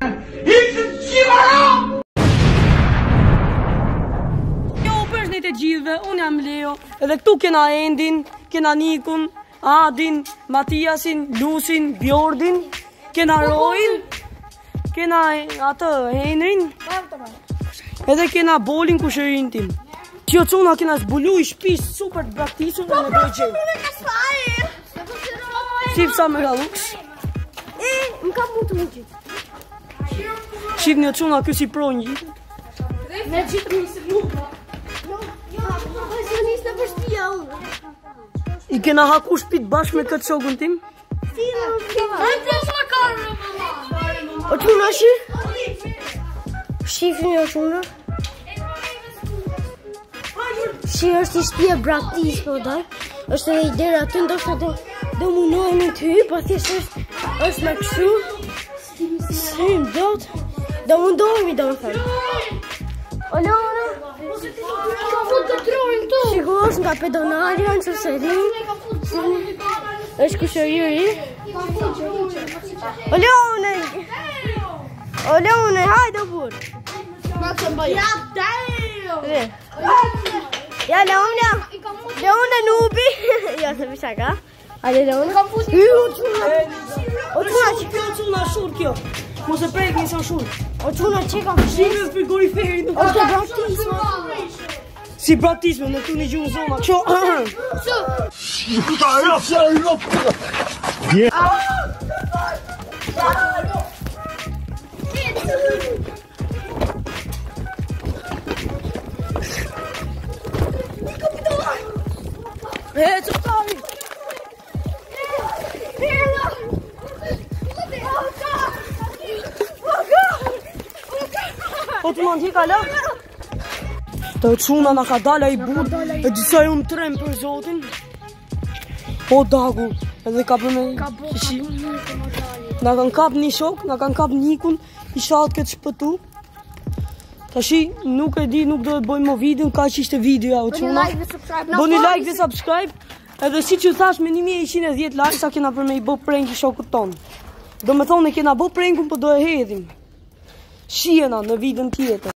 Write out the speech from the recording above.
Përshëndetje të gjithëve, unë jam Leo, edhe këtu kena Endin, kena Nikun, Adin, Matiasin, Lusin, Bjordin, kena Roin, kena atë Henrin, edhe kena Bolin Kushërin tim. Që cuna kena zbulu I shpis super të braktisur dhe në dojgje. Shqip sa me galux. Më ka mu të mundjit. Shqip një cuna kësi pro një. Me gjithë një se mu. Profesionist në përshtia unë. I kena haku shpit bashkë me këtë shokun tim. O quna shi? Shifin o quna? Shi është I shtje braktis po daj. është edhe I dera aty ndoshta do munohemi të hyj, pa thjesht është me kështu. Si dot? Do mundohemi domethënë. Olona. Ka fut të trojnë tu. Sigurisht nga pedonalia nëse rin. Është kushëri. Olona. Olona, hajde burr. Ma të mbaj. Ja dai. Ja Leona. Leona nubi. Ja se mi shaka. Hajde Leona. O çuna Çuna shur kjo. Mos e prek një sa shur. O çuna çeka. Shive frigoriferi nuk është braktisme. Si braktisme në tu një gjuhë zona. Qo. Ço tani. Po të mund t'i kala? Të quna nga ka dala I bur, e disa ju në trem për zotin. Po dagu, edhe ka për me shim. Nga kanë kap një shok, nga kanë kap Nikun, I shatë këtë shpëtu. Ta shi, nuk e di, nuk do të bojmë video, ka që ishte videoja o quna. Boni like dhe subscribe. Edhe si që thash me 1110 like, sa kena për me I bo prank I shokut tonë. Do me thonë e kena bo prankun, po do e hedhim. Shijena në videon tjetër.